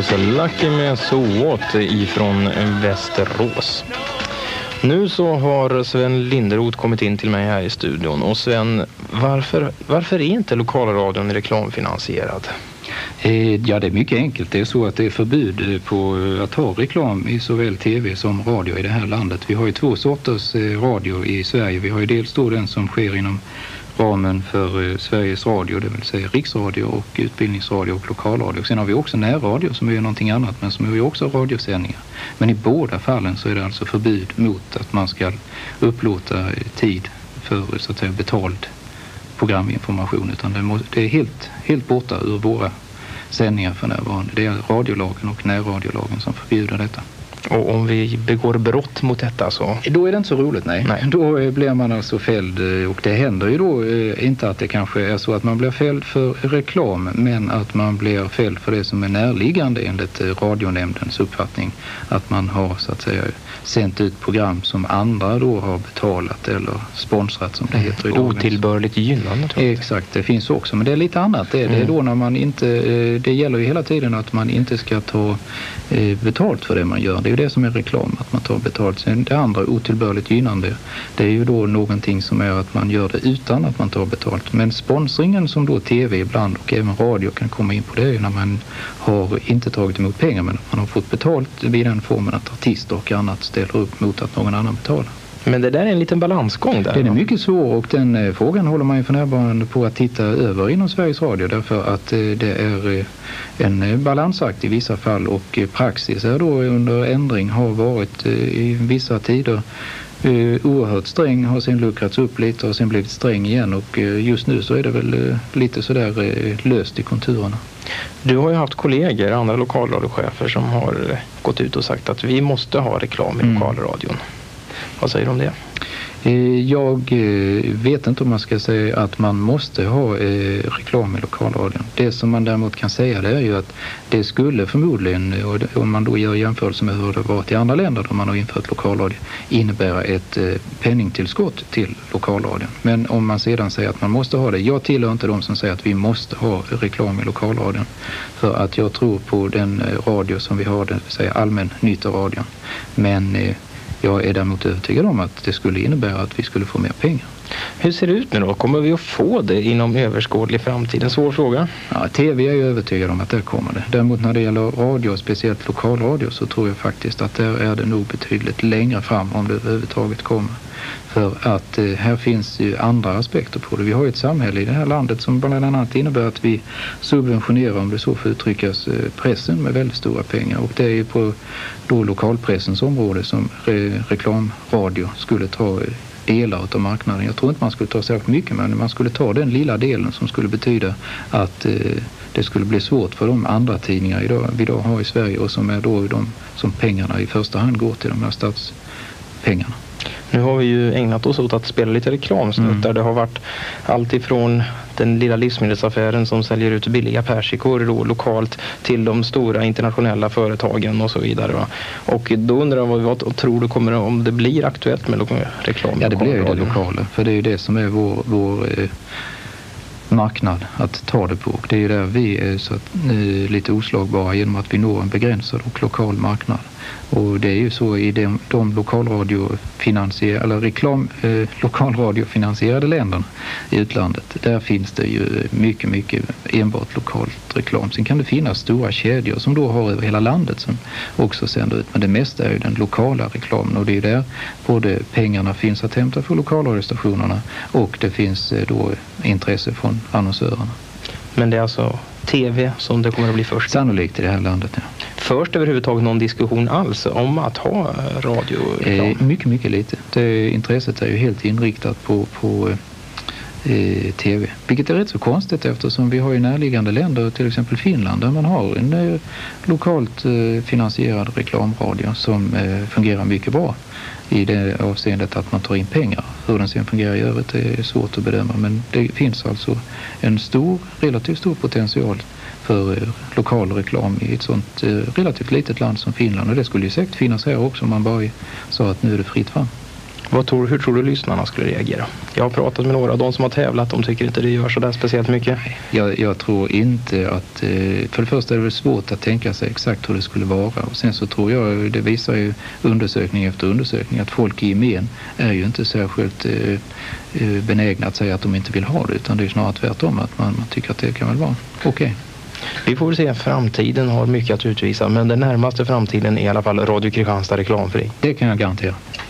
förstås Lucky med So What ifrån Västerås. Nu så har Sven Linderoth kommit in till mig här i studion. Och Sven, varför är inte lokalradion reklamfinansierad? Ja, det är mycket enkelt. Det är så att det är förbud på att ha reklam i såväl tv som radio i det här landet. Vi har ju två sorters radio i Sverige. Vi har ju dels då den som sker inom ramen för Sveriges Radio, det vill säga riksradio och utbildningsradio och lokalradio. Sen har vi också närradio som är någonting annat, men som är ju också radiosändningar. Men i båda fallen så är det alltså förbud mot att man ska upplåta tid för så att säga betald programinformation, utan det är helt borta ur våra sändningar för närvarande. Det är radiolagen och närradiolagen som förbjuder detta. Och om vi begår brott mot detta så? Då är det inte så roligt, nej. Då blir man alltså fälld, och det händer ju då inte att det kanske är så att man blir fälld för reklam, men att man blir fälld för det som är närliggande enligt radionämndens uppfattning. Att man har så att säga sänt ut program som andra då har betalat eller sponsrat, som det heter idag. Otillbörligt gynnande, tror jag. Exakt, det finns också, men det är lite annat. Det är då när man inte, det gäller ju hela tiden att man inte ska ta betalt för det man gör. Det är ju det som är reklam, att man tar betalt. Sen det andra, otillbörligt gynnande, det är ju då någonting som är att man gör det utan att man tar betalt. Men sponsringen som då tv ibland och även radio kan komma in på, det är ju när man har inte tagit emot pengar, men man har fått betalt vid den formen att artister och annat ställer upp mot att någon annan betalar. Men det där är en liten balansgång där. Den är mycket svår, och den frågan håller man ju för närvarande på att titta över inom Sveriges Radio, därför att det är en balansakt i vissa fall, och praxis är då under ändring, har varit i vissa tider oerhört sträng, har sen luckrats upp lite och sen blivit sträng igen, och just nu så är det väl lite sådär löst i konturerna. Du har ju haft kollegor, andra lokalradiochefer, som har gått ut och sagt att vi måste ha reklam i lokalradion. Vad säger du om det? Jag vet inte om man ska säga att man måste ha reklam i lokalradion. Det som man däremot kan säga, det är ju att det skulle förmodligen, om man då gör jämförelse med hur det varit i andra länder där man har infört lokalradio, innebära ett penningtillskott till lokalradion. Men om man sedan säger att man måste ha det, jag tillhör inte de som säger att vi måste ha reklam i lokalradion, för att jag tror på den radio som vi har, det vill säga allmännyttaradion. Men jag är däremot övertygad om att det skulle innebära att vi skulle få mer pengar. Hur ser det ut nu då? Kommer vi att få det inom överskådlig framtid? En svår fråga. Ja, tv är jag övertygad om att det kommer det. Däremot när det gäller radio, speciellt lokalradio, så tror jag faktiskt att där är det nog betydligt längre fram om det överhuvudtaget kommer. För att här finns ju andra aspekter på det. Vi har ju ett samhälle i det här landet som bland annat innebär att vi subventionerar, om det så får uttryckas, pressen med väldigt stora pengar. Och det är ju på då lokalpressens område som reklamradio skulle ta delar av marknaden. Jag tror inte man skulle ta särskilt mycket, men man skulle ta den lilla delen som skulle betyda att det skulle bli svårt för de andra tidningar vi idag har i Sverige, och som är då de som pengarna i första hand går till, de här statspengarna. Nu har vi ju ägnat oss åt att spela lite reklamsnuttar. Det har varit allt ifrån den lilla livsmedelsaffären som säljer ut billiga persikor då, lokalt, till de stora internationella företagen och så vidare. Va? Och då undrar jag vad tror du kommer, om det blir aktuellt med reklam? Ja, det blir ju det lokala. För det är ju det som är vår marknad att ta det på. Och det är ju där vi är så lite oslagbara, genom att vi når en begränsad och lokal marknad. Och det är ju så i de lokalradiofinansierade länderna i utlandet. Där finns det ju mycket enbart lokalt reklam. Sen kan det finnas stora kedjor som då har över hela landet som också sänder ut. Men det mesta är ju den lokala reklamen, och det är där både pengarna finns att hämta för lokalradiostationerna, och det finns då intresse från annonsörerna. Men det är alltså tv som det kommer att bli först? Sannolikt i det här landet, ja. Först överhuvudtaget någon diskussion alls om att ha radioreklam? Mycket lite. Intresset är ju helt inriktat på tv. Vilket är rätt så konstigt, eftersom vi har ju närliggande länder, till exempel Finland, där man har en lokalt finansierad reklamradio som fungerar mycket bra i det avseendet att man tar in pengar. Hur den sen fungerar i övrigt är svårt att bedöma, men det finns alltså en relativt stor potential för lokal reklam i ett sånt relativt litet land som Finland, och det skulle ju säkert finnas här också om man bara sa att nu är det fritt fram. Hur tror du lyssnarna skulle reagera? Jag har pratat med några av de som har tävlat, de tycker inte det gör så där speciellt mycket. Jag tror inte att, för det första är det väl svårt att tänka sig exakt hur det skulle vara, och sen så tror jag, det visar ju undersökning efter undersökning, att folk i gemen är ju inte särskilt benägna att säga att de inte vill ha det, utan det är snarare tvärtom, att man tycker att det kan väl vara okej. Vi får väl se, framtiden har mycket att utvisa, men den närmaste framtiden är i alla fall Radio Kristianstad reklamfri. Det kan jag garantera.